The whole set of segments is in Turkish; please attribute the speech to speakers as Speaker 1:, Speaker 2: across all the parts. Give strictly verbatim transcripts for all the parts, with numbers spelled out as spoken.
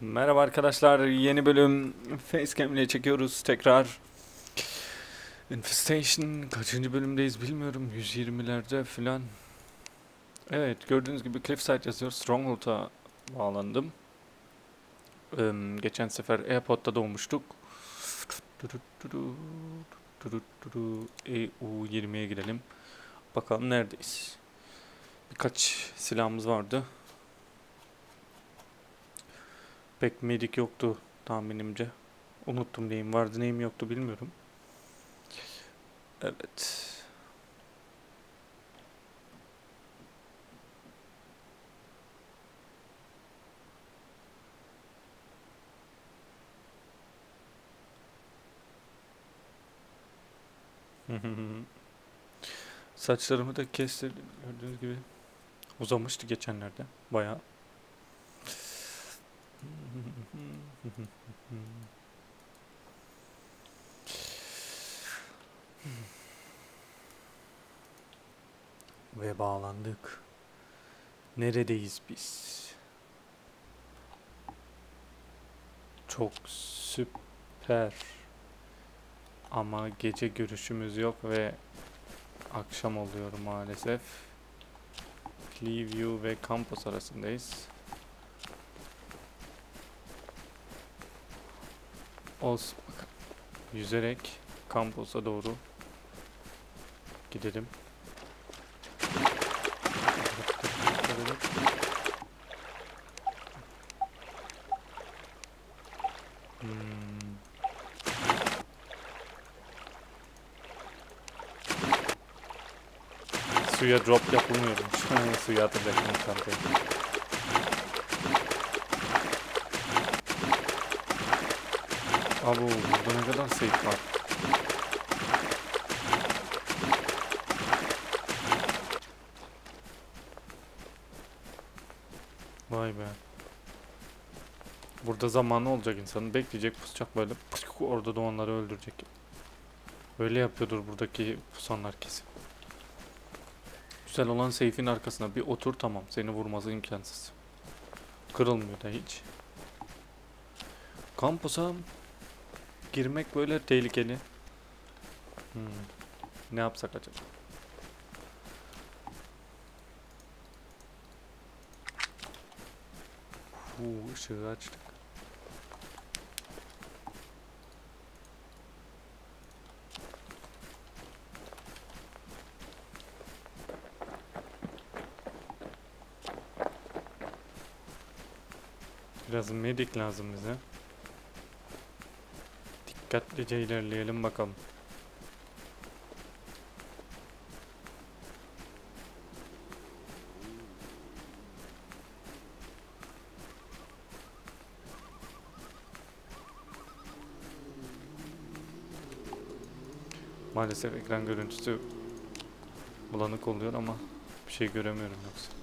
Speaker 1: Merhaba arkadaşlar, yeni bölüm Facecam ile çekiyoruz tekrar. Infestation kaçıncı bölümdeyiz bilmiyorum, yüz yirmilerde falan. Evet, gördüğünüz gibi Cliffside yazıyor, Stronghold'a bağlandım. Ee, geçen sefer Airpod'da doğmuştuk. E U yirmiye girelim. Bakalım neredeyiz. Birkaç silahımız vardı. Pek medik yoktu tahminimce. Unuttum neyim vardı neyim yoktu bilmiyorum. Evet. Saçlarımı da kestirdim gördüğünüz gibi. Uzamıştı geçenlerde bayağı. Ve bağlandık. Neredeyiz biz? Çok süper. Ama gece görüşümüz yok ve akşam oluyor maalesef. Clearview ve Campus arasındayız. Olsun bakalım. Yüzerek Campus'a doğru gidelim. Hmm. Suya drop yapılmıyormuş. Suya atacaktım çantayı. Abo, burada ne kadar safe var. Vay be. Burada zamanı olacak insanın. Bekleyecek, pusacak böyle. Orada doğanları öldürecek. Öyle yapıyordur buradaki pusanlar kesin. Güzel olan seyfin arkasına bir otur, tamam. Seni vurması imkansız. Kırılmıyor da hiç. Kampusa girmek böyle tehlikeli. Hmm. Ne yapsak acaba? Uuu, ışığı açtık. Biraz medik lazım bize. Dikkatlice ilerleyelim bakalım. Maalesef ekran görüntüsü bulanık oluyor ama bir şey göremiyorum yoksa.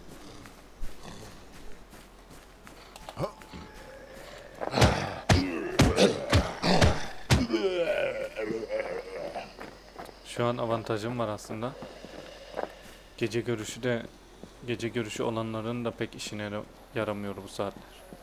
Speaker 1: Şu an avantajım var aslında. Gece görüşü de gece görüşü olanların da pek işine yaramıyor bu saatler.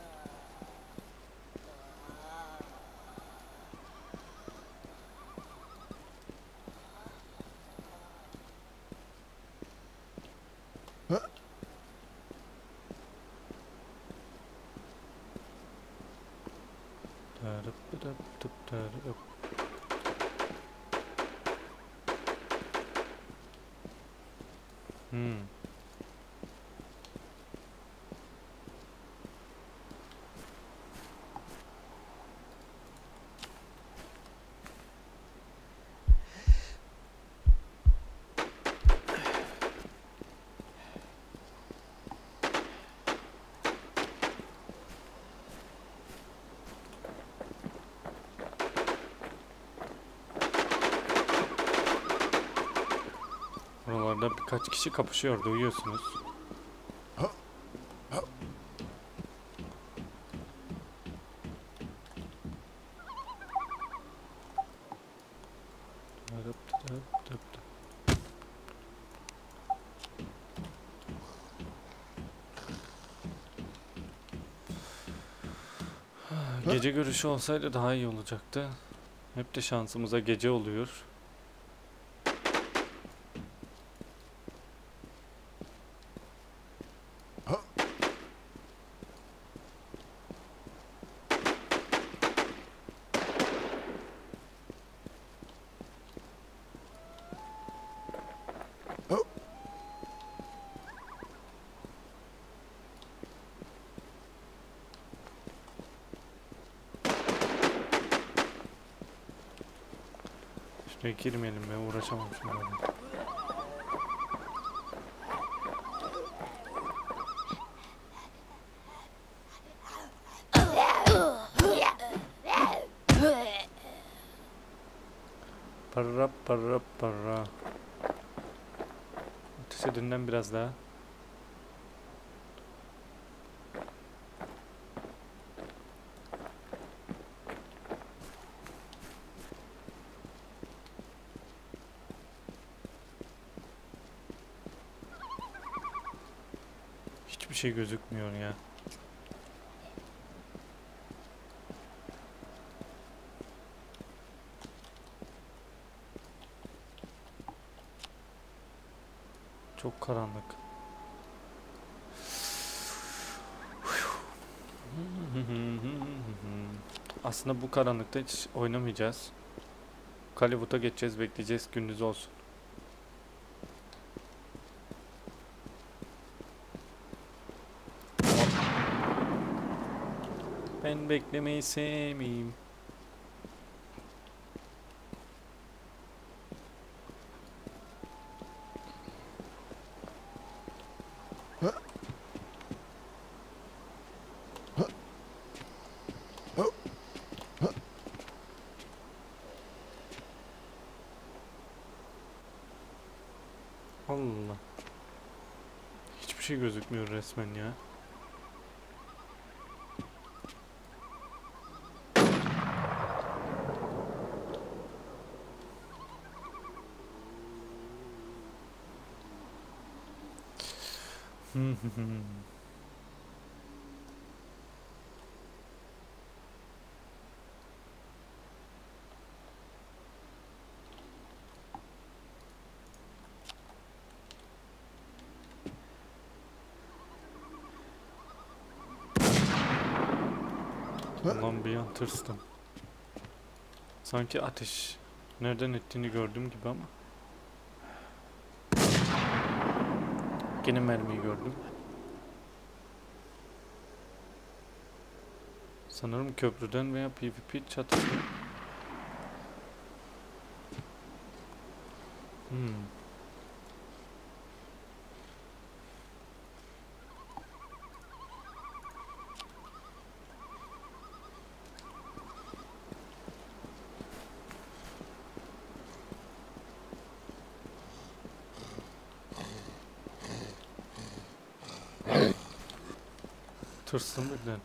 Speaker 1: Hmm. Buralarda birkaç kişi kapışıyor, duyuyorsunuz. Gece görüşü olsaydı daha iyi olacaktı. Hep de şansımıza gece oluyor. Şuraya girmeyelim be, uğraşamam şimdi. Para para para. Ateş edinden biraz daha. Hiçbir şey gözükmüyor ya. Çok karanlık. Aslında bu karanlıkta hiç oynamayacağız. Kaliwood'a geçeceğiz, bekleyeceğiz, gündüz olsun. Ben beklemeyi sevmeyeyim. Allah. Hiçbir şey gözükmüyor resmen ya. Ulan bir an tırstım. Sanki ateş nereden ettiğini gördüğüm gibi ama. Gene mermiyi gördüm. Sanırım köprüden veya PvP çatısı. Hmm. Tırsın birden.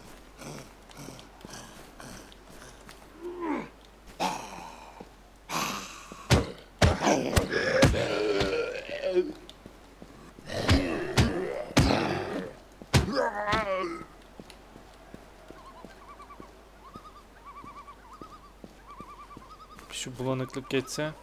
Speaker 1: Şu bulanıklık geçse.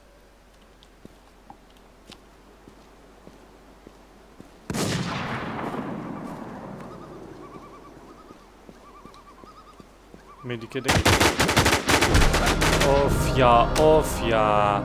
Speaker 1: Medik'e de of ya, of ya.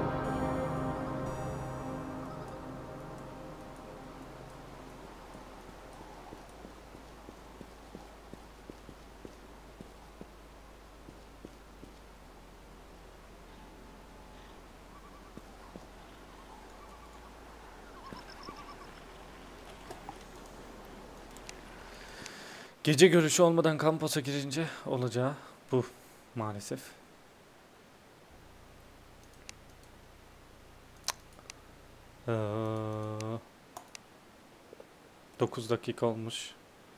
Speaker 1: Gece görüşü olmadan kamposa girince olacağı bu maalesef. Ee, dokuz dakika olmuş.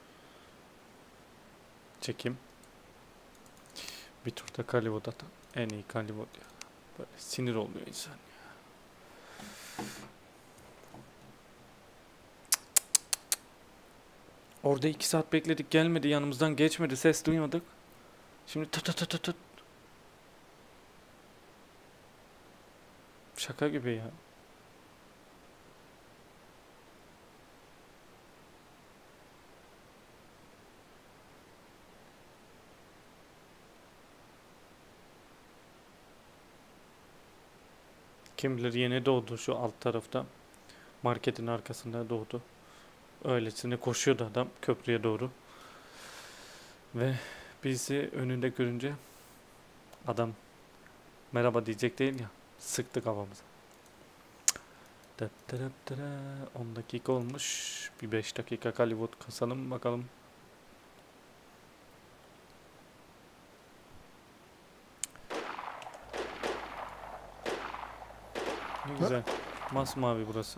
Speaker 1: Çekim. Bir turda Kaliwood'a en iyi Kaliwood ya. Böyle sinir oluyor insan ya. Orada iki saat bekledik, gelmedi, yanımızdan geçmedi, ses duymadık. Şimdi tut tut tut tut. Şaka gibi ya. Kim bilir yeni doğdu şu alt tarafta. Marketin arkasında doğdu. Öylesine koşuyordu adam köprüye doğru. Ve bizi önünde görünce adam merhaba diyecek değil ya. Sıktı kafamıza. on dakika olmuş. Bir beş dakika Hollywood kasalım bakalım. Ne güzel. Masmavi burası.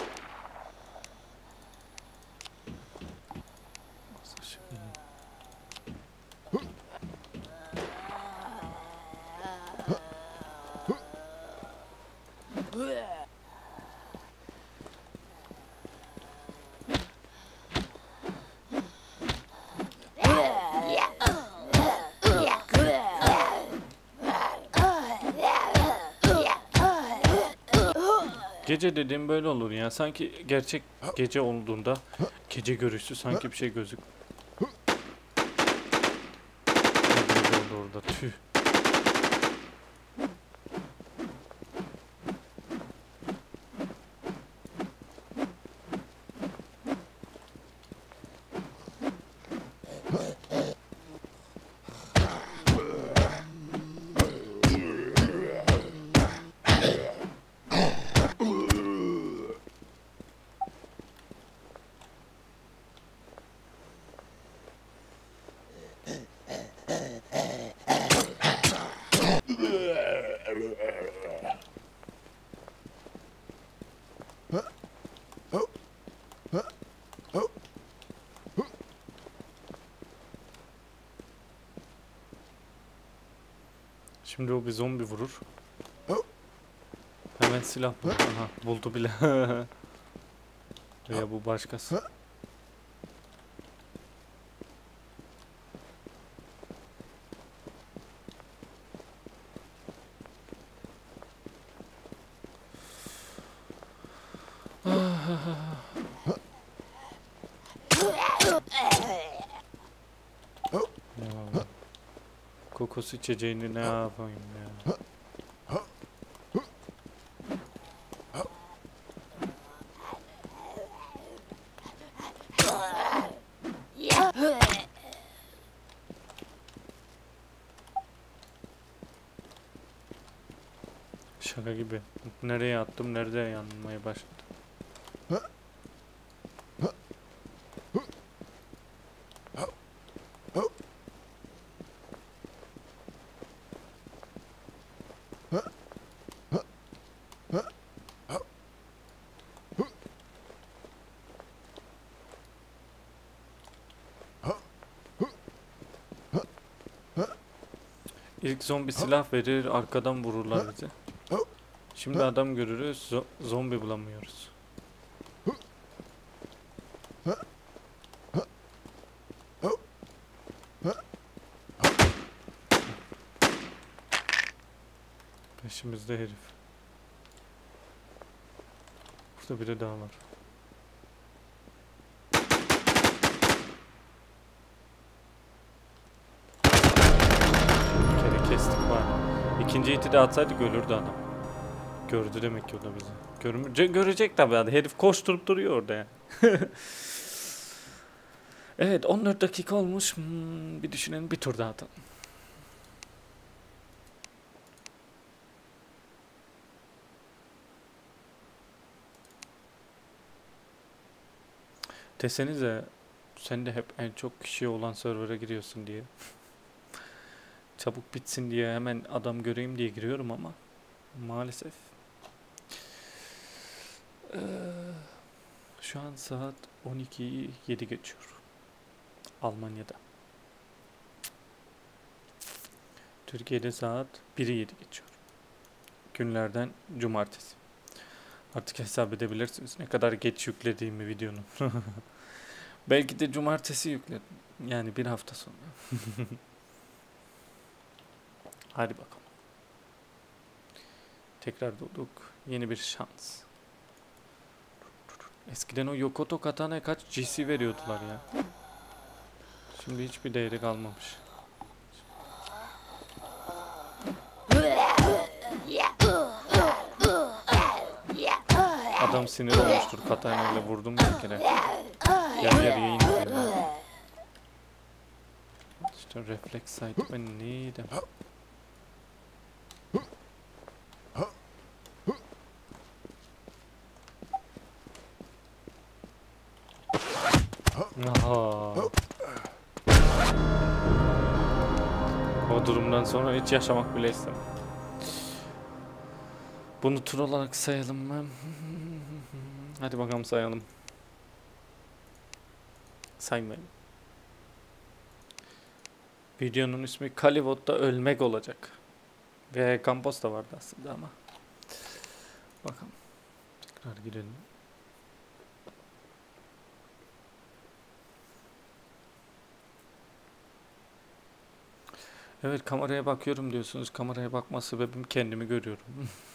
Speaker 1: Gece dediğim böyle olur ya. Sanki gerçek gece olduğunda gece görüşü sanki bir şey gözük. Ne oldu orada? Tüh. Şimdi o bir zombi vurur. Hemen silah bulur. Aha, buldu bile. Veya bu başkası. Ya, kokosu içeceğini ne yapayım ya. Şaka gibi. Nereye attım, nerede yanmaya başladı. İlk zombi silah verir, arkadan vururlar bizi. Şimdi adam görürüz, zo zombi bulamıyoruz. Peşimizde herif. Burada biri daha var. Bir kere kestik var. İkinci iti de atsaydık ölürdü adam. Gördü demek ki o da bizi. Görmü görecek tabii adam. Herif koşturup duruyor orada ya. Evet, on dört dakika olmuş. Hmm, bir düşünelim, bir tur daha atalım. Desenize sen de hep en çok kişi olan server'a giriyorsun diye. Çabuk bitsin diye hemen adam göreyim diye giriyorum ama maalesef. Ee, şu an saat on ikiyi yedi geçiyor. Almanya'da. Türkiye'de saat biri yedi geçiyor. Günlerden cumartesi. Artık hesap edebilirsiniz ne kadar geç yüklediğimi videonun. Belki de cumartesi yükledim. Yani bir hafta sonra. Hadi bakalım. Tekrar doğduk. Yeni bir şans. Eskiden o Yokoto Katana'ya kaç G C veriyordular ya. Şimdi hiçbir değeri kalmamış. Adam sinir olmuştur, Katana ile vurdum bir kere. Yer yer yayın ediyor. İşte refleks site ben neydim? Aha. O durumdan sonra hiç yaşamak bile istemem. Bunu tur olarak sayalım mı? Hadi bakalım sayalım. Saymayın. Videonun ismi Kalivot'ta ölmek olacak. Ve Campos da vardı aslında ama. Bakalım. Tekrar girelim. Evet, kameraya bakıyorum diyorsunuz. Kameraya bakma sebebim kendimi görüyorum.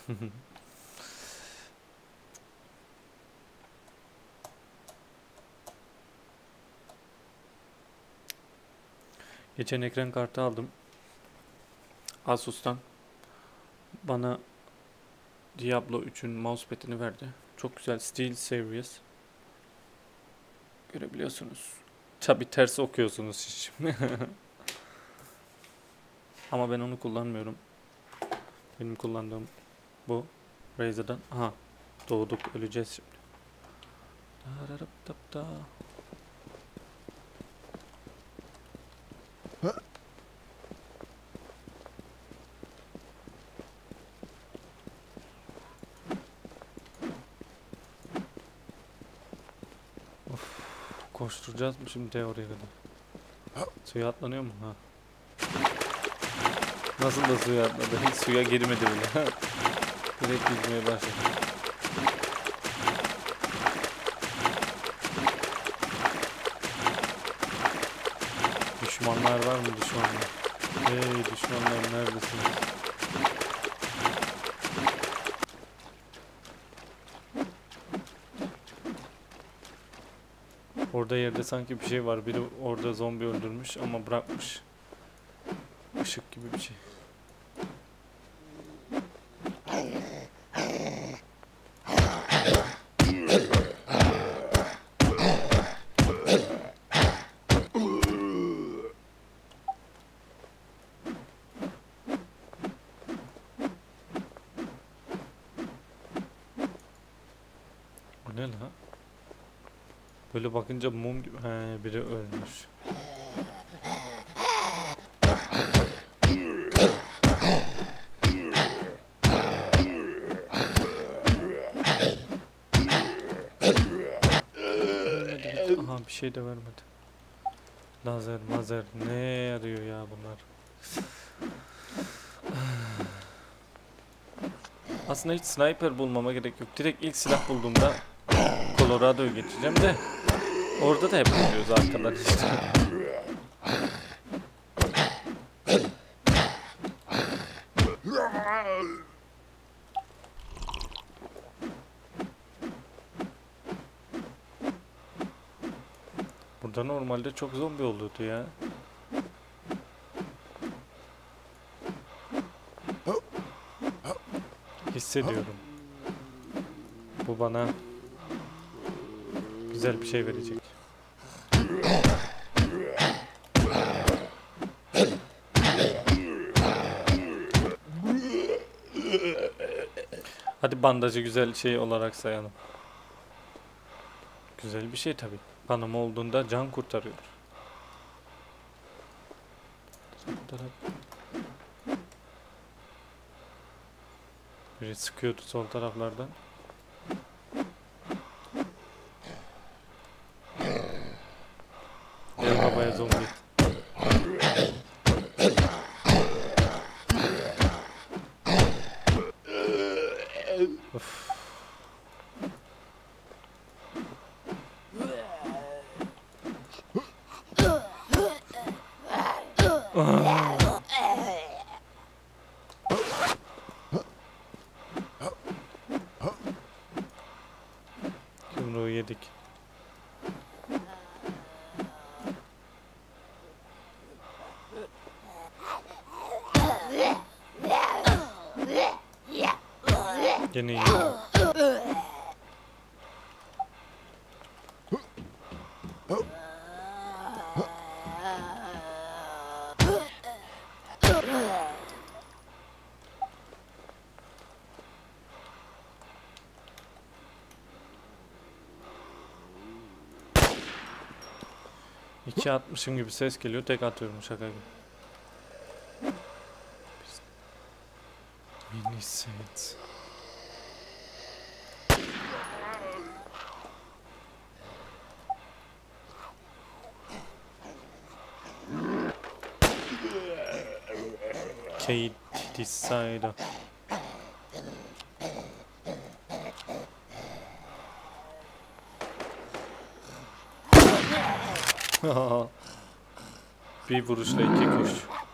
Speaker 1: Geçen ekran kartı aldım. Asus'tan. Bana Diablo üçün mousepad'ini verdi. Çok güzel. Steel Series. Görebiliyorsunuz. Tabi ters okuyorsunuz hiç. Ama ben onu kullanmıyorum. Benim kullandığım bu. Razer'dan. Aha. Doğduk. Öleceğiz şimdi. Of. Koşturacağız mı şimdi oraya kadar? Suya atlanıyor mu? Ha. Nasıl da suya atladı? Hiç suya girmedi bile. Direkt yüzmeye başladı. Düşmanlar var mı düşmanlar? Hey düşmanlar neredesiniz? Orada yerde sanki bir şey var. Biri orada zombi öldürmüş ama bırakmış. Işık gibi bir şey. Bu ne la? Böyle bakınca mum gibi. He, biri ölmüş. Aha bir şey de vermedi. Lazer mazer ne yarıyor ya bunlar? Aslında hiç sniper bulmama gerek yok. Direkt ilk silah bulduğumda Colorado'yu geçeceğim de orada da hep buluyoruz arkadan işte. Burada normalde çok zombi olurdu ya. Hissediyorum. Bu bana güzel bir şey verecek. Hadi bandajı güzel şey olarak sayalım. Güzel bir şey tabii. Kanama olduğunda can kurtarıyor. Biri sıkıyordu sol taraflardan. Gel babaya zombi. Of. Ah. Yumruğu yedik. Gene iyi. İki atmışım gibi ses geliyor. Tek atıyorum şaka gibi. Mini set. Kate Decider. Bir vuruşla iki kuş.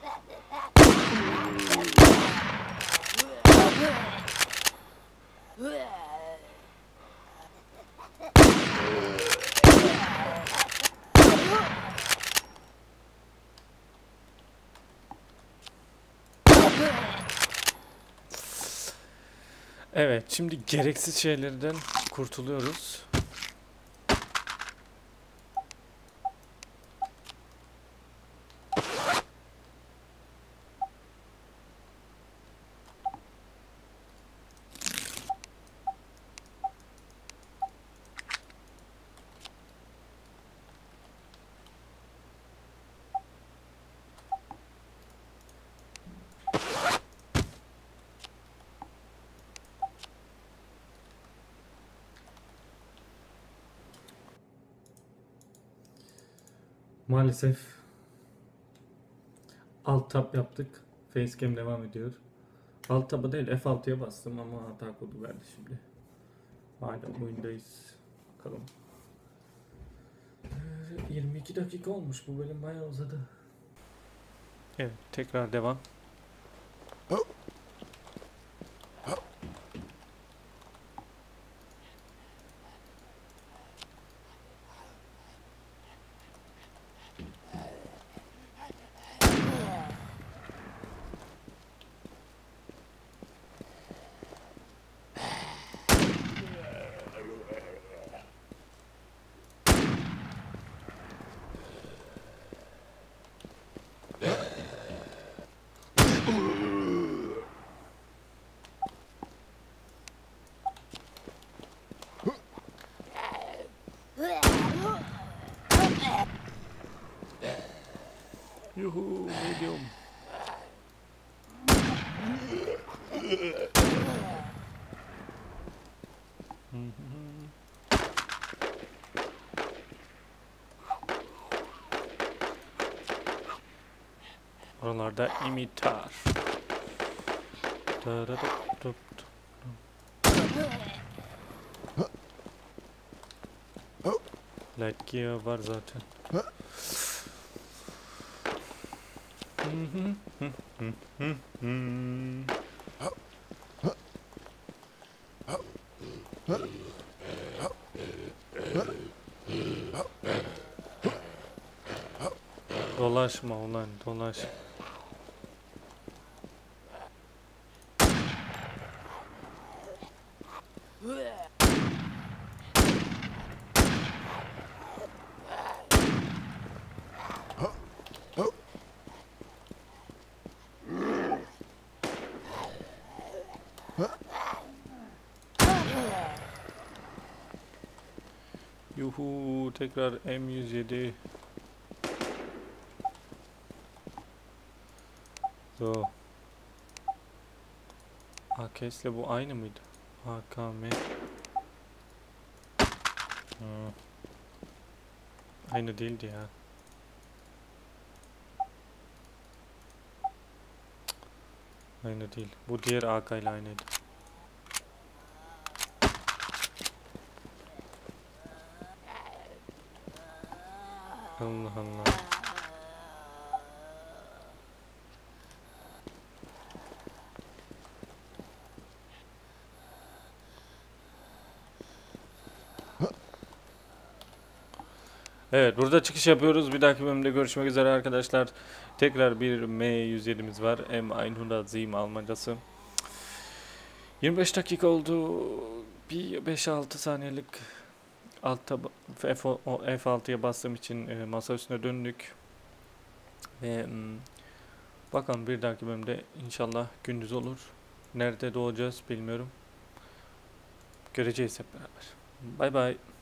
Speaker 1: Evet, şimdi gereksiz şeylerden kurtuluyoruz. Maalesef alt tab yaptık. Facecam devam ediyor. Alt tab'a değil F altıya bastım ama hata kodu verdi şimdi. Hala oyundayız. Bakalım. yirmi iki dakika olmuş. Bu bölüm bayağı uzadı. Evet, tekrar devam. Yuhu, medium. Oralarda imitar. Light gear var zaten. Dolaşma ulan, dolaş. Yuhu, tekrar M yüz yedi. So. A K S ile bu aynı mıydı? A K M. Hmm. Aynı değildi ya. Aynı değil. Bu diğer A K ile aynıydı. Allah Allah. Evet, burada çıkış yapıyoruz. Bir dahaki bölümde görüşmek üzere arkadaşlar. Tekrar bir M yüz yedi'miz var. M hundertsieben Almancası. yirmi beş dakika oldu. Bir beş altı saniyelik altta F, F altıya bastığım için e, masa üstüne döndük. Ve m, bakalım bir dahaki bölümde inşallah gündüz olur. Nerede doğacağız bilmiyorum. Göreceğiz hep beraber. Bay bay.